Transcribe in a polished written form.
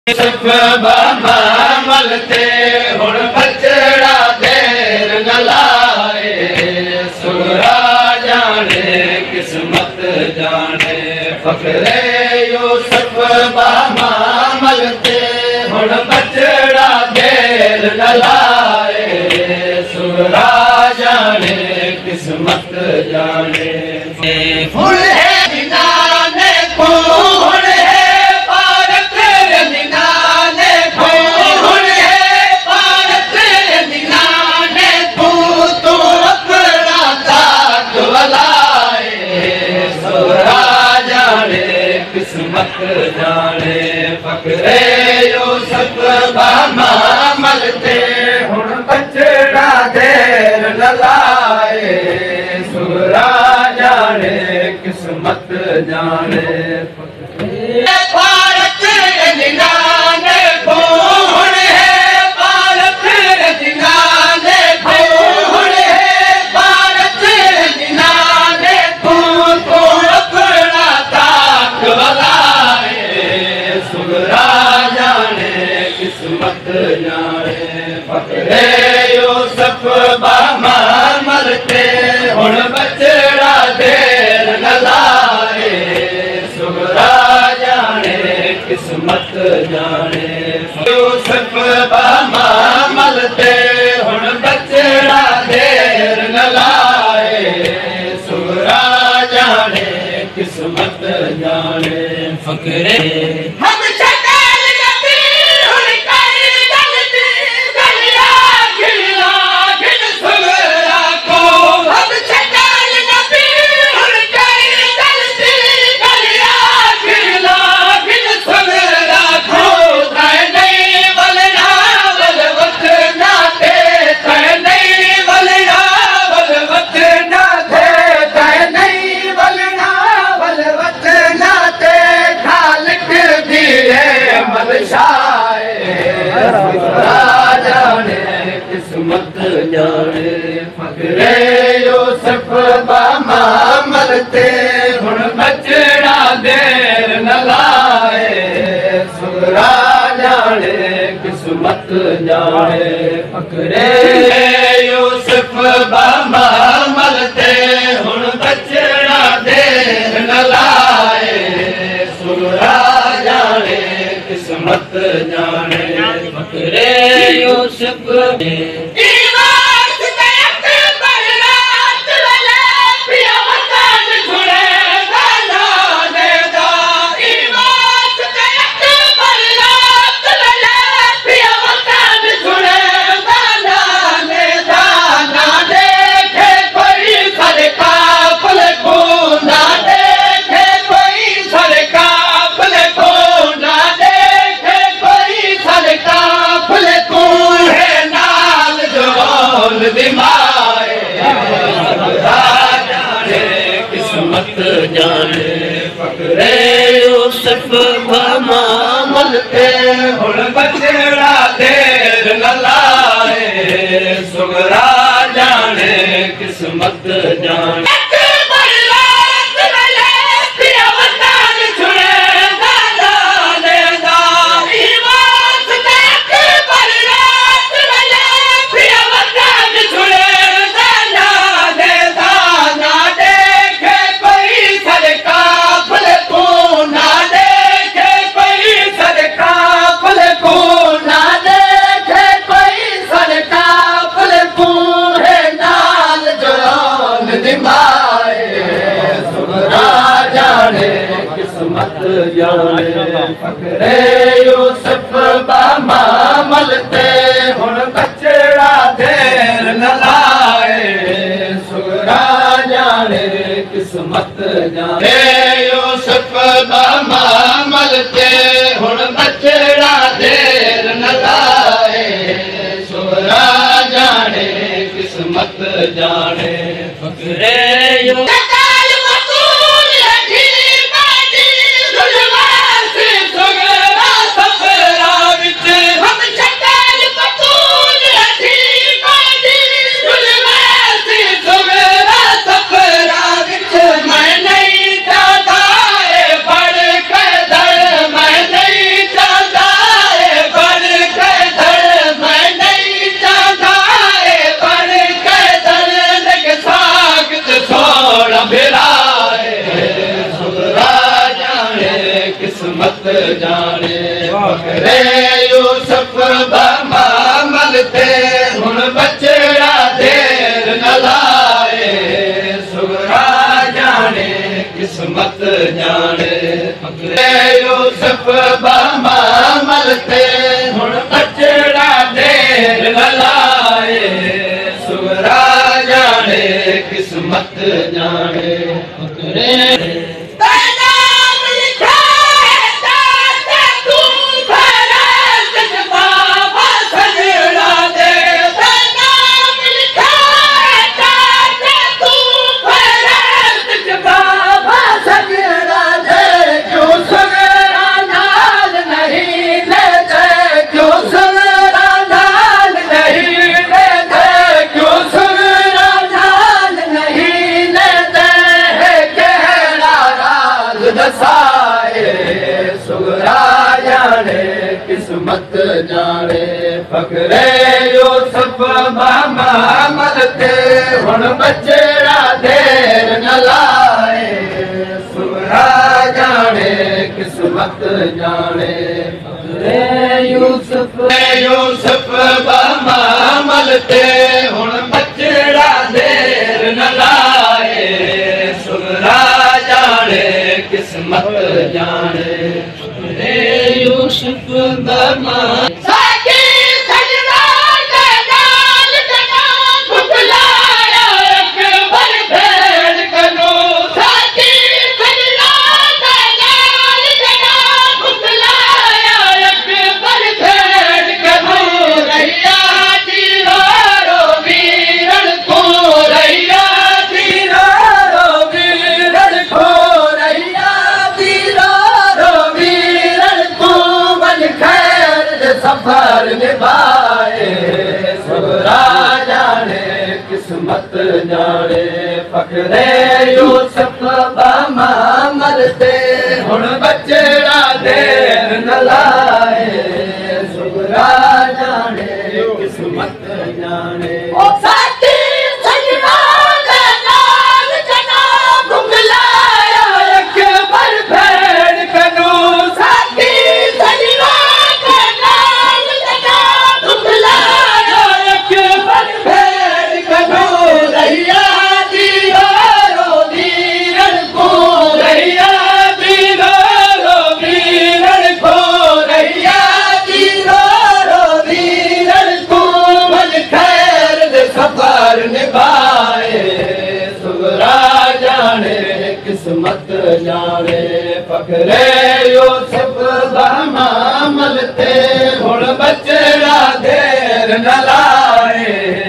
सब मामल ते हुण बचड़ा देर न लाए। सुरा जाने किस्मत जाने फकरे यूसुफ मामल ते हुण बचड़ा देर न लाए। सुरा जाने किस्मत जाने हुण है दिनाने को हुण है भारत दिनाने को हुण है भारत दिनाने को तो अपना ताक वलाए। सुरा जाने किस्मत जाने फकरे यूसुफ मामल ते हुण बचड़ा देर न लाए। सुरा जाने किस्मत जाने भारत दिनाने को हुण है भारत दिनाने को हुण है भारत दिनाने को तो अपना ताक वलाए। सुरा जाने किस्मत जाने फकरे यूसुफ मामल ते हुण बचड़ा देर न लाए। सुरा जाने किस्मत जाने यूसुफ मामल ते हुण बचड़ा देर न लाए। सुरा जाने किस्मत जाने फकरे किस्मत जाने फकरे यूसुफ मामल ते हुण बचड़ा देर न लाए। सुरा जाने किस्मत जाने फकरे यूसुफ मामल ते हुण बचड़ा देर न लाए। सुरा जाने किस्मत जाने फकरे यूसुफ किस्मत जाने फकरे यूसुफ मामल ते हुण बचड़ा देर न लाए। सुरा जाने किस्मत जाने किस्मत जाने फकरे यूसुफ मामल ते हुण बचड़ा देर न लाए। सुरा जाने किस्मत जाने यूसुफ मामल ते हुण बचड़ा देर न लाए। सुरा जाने किस्मत जाने फकरे मैं नहीं चाहता फखरे यूसुफ बमामल ते हुन बचड़ा देर न लाए सुगरा जाने किस्मत जाने फखरे यूसुफ बमामल ते हुन बचड़ा देर न लाए सुगरा जाने किस्मत जाने फखरे सुगरा जाने किस्मत जाने फखरे यूसुफ बमामल ते हुन बचड़ा देर न लाए सुगरा जाने किस्मत जाने फखरे यूसुफ बमामल ते हुन बचड़ा देर न लाए सुगरा जाने किस्मत जाने फखरे यूसुफ बमामल साकी सजना जलाल जना बुलाया अकबर भेड़ कनो साकी सजना जलाल जना बुलाया अकबर भेड़ कनो रैया जीरो वीरन को रैया जीरो वीरन को सफर निभाए सुगरा जाने किस्मत जाने फखरे यूसुफ बमामल ते हुन बचड़ा देर न लाए सुगरा जाने किस्मत जाने निभाए सुगरा जाने किस्मत जाने फखरे यूसुफ बमामल ते हुन बचड़ा देर न लाए